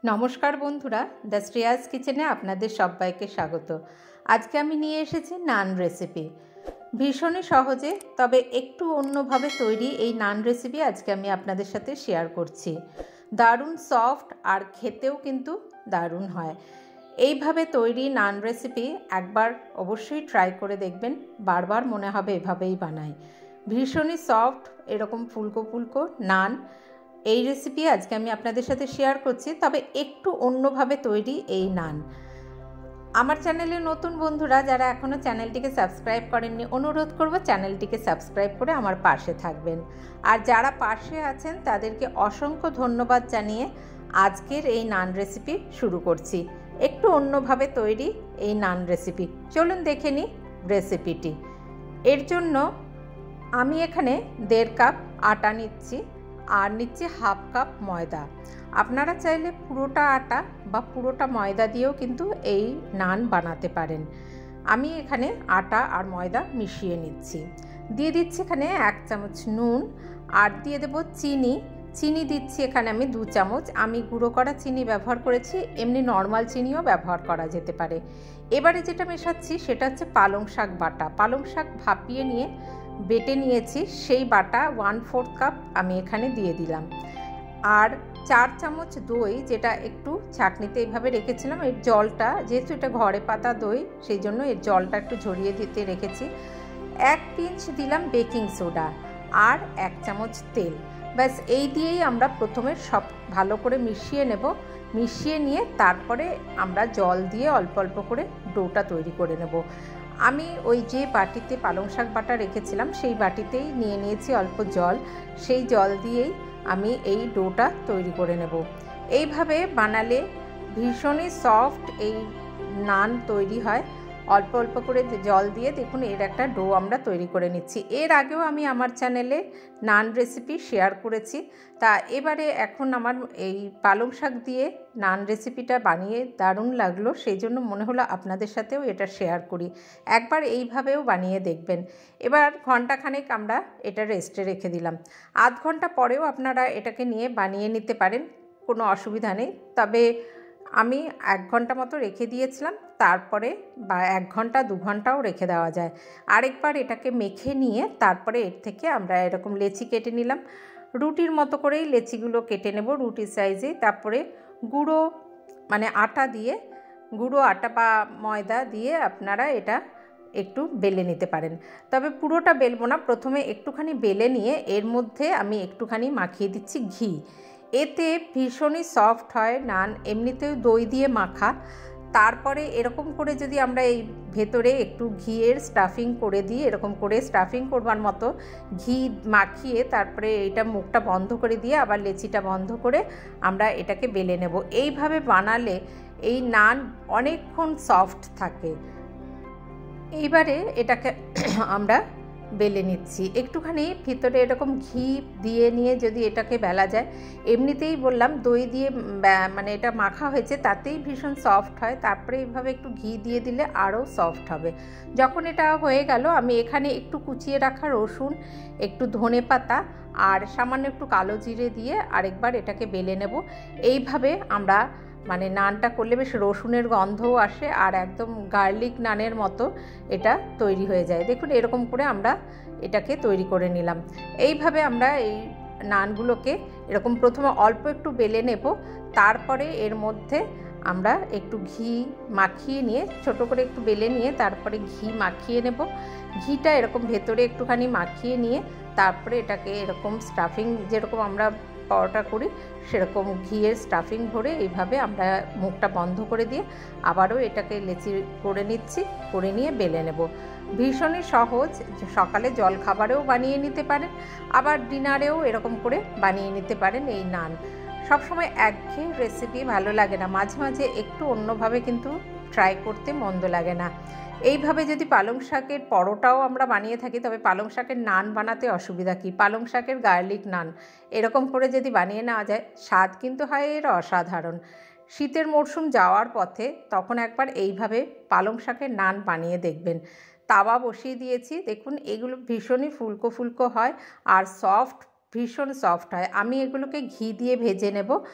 নমস্কার বন্ধুরা, দ্য শ্রেয়াস কিচেনে আপনাদের সবাইকে স্বাগত। আজকে আমি নিয়ে এসেছি নান রেসিপি। ভীষণই সহজে তবে একটু অন্যভাবে তৈরি এই নান রেসিপি আজকে আমি আপনাদের সাথে শেয়ার করছি। দারুণ সফট আর খেতেও কিন্তু দারুণ হয়। এইভাবে তৈরি নান রেসিপি একবার অবশ্যই ট্রাই করে দেখবেন, বারবার মনে হবে এভাবেই বানাই। ভীষণই সফট এরকম ফুলকো ফুলকো নান এই রেসিপি আজকে আমি আপনাদের সাথে শেয়ার করছি, তবে একটু অন্যভাবে তৈরি এই নান। আমার চ্যানেলে নতুন বন্ধুরা যারা এখনও চ্যানেলটিকে সাবস্ক্রাইব করেননি, অনুরোধ করব চ্যানেলটিকে সাবস্ক্রাইব করে আমার পাশে থাকবেন। আর যারা পাশে আছেন তাদেরকে অসংখ্য ধন্যবাদ জানিয়ে আজকের এই নান রেসিপি শুরু করছি। একটু অন্যভাবে তৈরি এই নান রেসিপি, চলুন দেখে নিই রেসিপিটি। এর জন্য আমি এখানে 1.5 কাপ আটা নিচ্ছি আর নিচ্ছি 1/2 কাপ ময়দা। আপনারা চাইলে পুরোটা আটা বা পুরোটা ময়দা দিয়েও কিন্তু এই নান বানাতে পারেন। আমি এখানে আটা আর ময়দা মিশিয়ে নিচ্ছি। দিয়ে দিচ্ছি এখানে 1 চামচ নুন আর দিয়ে দেব চিনি দিচ্ছি এখানে আমি 2 চামচ। আমি গুঁড়ো করা চিনি ব্যবহার করেছি, এমনি নর্মাল চিনিও ব্যবহার করা যেতে পারে। এবারে যেটা মেশাচ্ছি সেটা হচ্ছে পালং শাক বাটা। পালং শাক ভাপিয়ে নিয়ে বেটে নিয়েছি, সেই বাটা 1/4 কাপ আমি এখানে দিয়ে দিলাম। আর 4 চামচ দই, যেটা একটু ছাঁকনিতে এইভাবে রেখেছিলাম, এর জলটা যেহেতু এটা ঘরে পাতা দই সেই জন্য এর জলটা একটু ঝরিয়ে দিতে রেখেছি। 1 পিঞ্চ দিলাম বেকিং সোডা আর 1 চামচ তেল। ব্যাস এই দিয়েই আমরা প্রথমে সব ভালো করে মিশিয়ে নেব। মিশিয়ে নিয়ে তারপরে আমরা জল দিয়ে অল্প অল্প করে ডোটা তৈরি করে নেব। আমি ওই যে বাটিতে পালং শাক বাটা রেখেছিলাম সেই বাটিতেই নিয়ে নিয়েছি অল্প জল, সেই জল দিয়েই আমি এই ডোটা তৈরি করে নেব। এইভাবে বানালে ভীষণই সফট এই নান তৈরি হয়। অল্প অল্প করে জল দিয়ে দেখুন এর একটা ডো আমরা তৈরি করে নিচ্ছি। এর আগেও আমি আমার চ্যানেলে নান রেসিপি শেয়ার করেছি। তা এবারে এখন আমার এই পালং শাক দিয়ে নান রেসিপিটা বানিয়ে দারুণ লাগলো, সেই জন্য মনে হলো আপনাদের সাথেও এটা শেয়ার করি। একবার এইভাবেও বানিয়ে দেখবেন। এবার ঘন্টাখানেক আমরা এটা রেস্টে রেখে দিলাম। আধ ঘন্টা পরেও আপনারা এটাকে নিয়ে বানিয়ে নিতে পারেন, কোনো অসুবিধা নেই। তবে আমি 1 ঘন্টা মতো রেখে দিয়েছিলাম, তারপরে বা 1 ঘন্টা 2 ঘন্টাও রেখে দেওয়া যায়। আরেকবার এটাকে মেখে নিয়ে তারপরে এর থেকে আমরা এরকম লেচি কেটে নিলাম। রুটির মতো করেই লেচিগুলো কেটে নেব, রুটির সাইজে। তারপরে গুঁড়ো মানে আটা দিয়ে, গুঁড়ো আটা বা ময়দা দিয়ে আপনারা এটা একটু বেলে নিতে পারেন। তবে পুরোটা বেলবো না, প্রথমে একটুখানি বেলে নিয়ে এর মধ্যে আমি একটুখানি মাখিয়ে দিচ্ছি ঘি। এতে ভীষণই সফট হয় নান, এমনিতেও দই দিয়ে মাখা। তারপরে এরকম করে যদি আমরা এই ভেতরে একটু ঘিয়ের স্টাফিং করে দিই, এরকম করে স্টাফিং করবার মতো ঘি মাখিয়ে তারপরে এটা মুখটা বন্ধ করে দিয়ে আবার লেচিটা বন্ধ করে আমরা এটাকে বেলে নেব। এইভাবে বানালে এই নান অনেকক্ষণ সফট থাকে। এইবারে এটাকে আমরা বেলে নিচ্ছি। একটুখানি ভিতরে এরকম ঘি দিয়ে নিয়ে যদি এটাকে বেলা যায়, এমনিতেই বললাম দই দিয়ে মানে এটা মাখা হয়েছে তাতেই ভীষণ সফট হয়, তারপরে এইভাবে একটু ঘি দিয়ে দিলে আরও সফট হবে। যখন এটা হয়ে গেল, আমি এখানে একটু কুচিয়ে রাখা রসুন, একটু ধনেপাতা আর সামান্য একটু কালো জিরে দিয়ে আরেকবার এটাকে বেলে নেব। এইভাবে আমরা মানে নানটা করলে বেশ রসুনের গন্ধও আসে আর একদম গার্লিক নানের মতো এটা তৈরি হয়ে যায়। দেখুন এরকম করে আমরা এটাকে তৈরি করে নিলাম। এইভাবে আমরা এই নানগুলোকে এরকম প্রথমে অল্প একটু বেলে নেব, তারপরে এর মধ্যে আমরা একটু ঘি মাখিয়ে নিয়ে, ছোট করে একটু বেলে নিয়ে তারপরে ঘি মাখিয়ে নেব। ঘিটা এরকম ভেতরে একটুখানি মাখিয়ে নিয়ে তারপরে এটাকে এরকম স্টাফিং যেরকম আমরা পরোটা করি সেরকম ঘিয়ের স্টাফিং ভরে এইভাবে আমরা মুখটা বন্ধ করে দিয়ে আবারও এটাকে লেচি করে নিচ্ছি, করে নিয়ে বেলে নেব। ভীষণই সহজ, সকালে জলখাবারেও বানিয়ে নিতে পারেন, আবার ডিনারেও এরকম করে বানিয়ে নিতে পারেন এই নান। সবসময় একঘেয়ে রেসিপি ভালো লাগে না, মাঝে মাঝে একটু অন্যভাবে কিন্তু ট্রাই করতে মন্দ লাগে না। এইভাবে যদি পালং শাকের পরোটাও আমরা বানিয়ে থাকি, তবে পালং শাকের নান বানাতে অসুবিধা কী, পালং শাকের গার্লিক নান এরকম করে যদি বানিয়ে নেওয়া যায়, স্বাদ কিন্তু হয় এর অসাধারণ। শীতের মরশুম যাওয়ার পথে তখন একবার এইভাবে পালং শাকের নান বানিয়ে দেখবেন। তাওয়া বসিয়ে দিয়েছি, দেখুন এগুলো ভীষণই ফুলকো ফুলকো হয় আর সফট, ভীষণ সফট হয়। আমি এগুলোকে ঘি দিয়ে ভেজে নেব।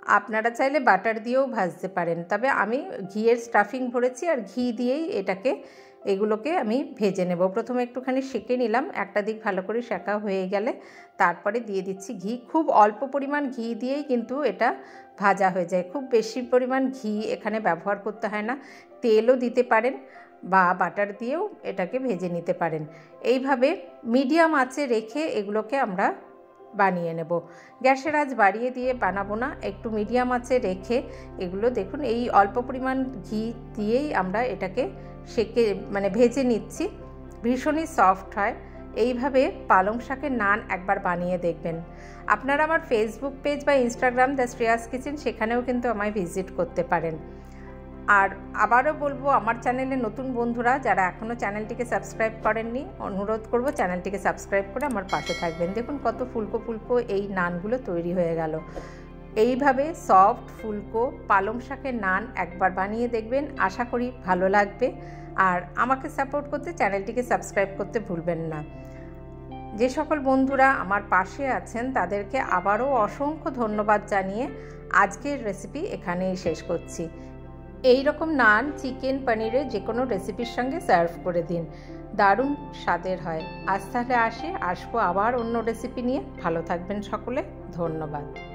আপনারা চাইলে বাটার দিয়েও ভাজতে পারেন, তবে আমি ঘিয়ের স্টাফিং ভরেছি আর ঘি দিয়েই এগুলোকে আমি ভেজে নেব। প্রথমে একটুখানি সেঁকে নিলাম, একটা দিক ভালো করে সেঁকা হয়ে গেলে তারপরে দিয়ে দিচ্ছি ঘি। খুব অল্প পরিমাণ ঘি দিয়েই কিন্তু এটা ভাজা হয়ে যায়, খুব বেশি পরিমাণ ঘি এখানে ব্যবহার করতে হয় না। তেলও দিতে পারেন বা বাটার দিয়েও এটাকে ভেজে নিতে পারেন। এইভাবে মিডিয়াম আঁচে রেখে এগুলোকে আমরা বানিয়ে নেব। গ্যাসের আঁচ বাড়িয়ে দিয়ে বানাবো না, একটু মিডিয়াম আঁচে রেখে এগুলো দেখুন এই অল্প পরিমাণ ঘি দিয়েই আমরা এটাকে সেঁকে ভেজে নিচ্ছি। ভীষণই সফট হয়। এইভাবে পালং শাকের নান একবার বানিয়ে দেখবেন। আপনারা আমার ফেসবুক পেজ বা ইনস্টাগ্রাম দ্য শ্রেয়াস কিচেন, সেখানেও কিন্তু আমায় ভিজিট করতে পারেন। আর আবারও বলবো, আমার চ্যানেলে নতুন বন্ধুরা যারা এখনও চ্যানেলটিকে সাবস্ক্রাইব করেননি, অনুরোধ করব চ্যানেলটিকে সাবস্ক্রাইব করে আমার পাশে থাকবেন। দেখুন কত ফুলকো ফুলকো এই নানগুলো তৈরি হয়ে গেল। এইভাবে সফট ফুলকো পালং শাকের নান একবার বানিয়ে দেখবেন, আশা করি ভালো লাগবে। আর আমাকে সাপোর্ট করতে চ্যানেলটিকে সাবস্ক্রাইব করতে ভুলবেন না। যে সকল বন্ধুরা আমার পাশে আছেন তাদেরকে আবারও অসংখ্য ধন্যবাদ জানিয়ে আজকের রেসিপি এখানেই শেষ করছি। এই রকম নান চিকেন পনিরের যে কোনো রেসিপির সঙ্গে সার্ভ করে দিন, দারুণ স্বাদের হয়। আজ তাহলে আসবো আবার অন্য রেসিপি নিয়ে। ভালো থাকবেন সকলে, ধন্যবাদ।